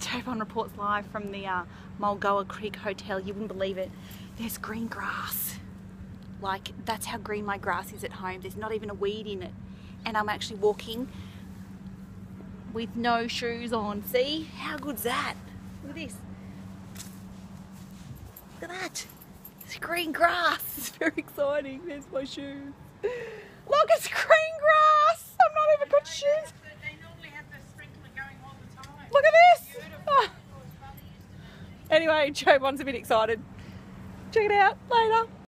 Jovan reports live from the Mulgoa Creek Hotel. You wouldn't believe it. There's green grass. Like, that's how green my grass is at home. There's not even a weed in it. And I'm actually walking with no shoes on. See? How good's that? Look at this. Look at that. It's green grass. It's very exciting. There's my shoes. Look, it's green grass. I'm not even got shoes. They normally have the sprinkler going all the time. Look at this. Oh. Anyway, Jovan's a bit excited. Check it out later.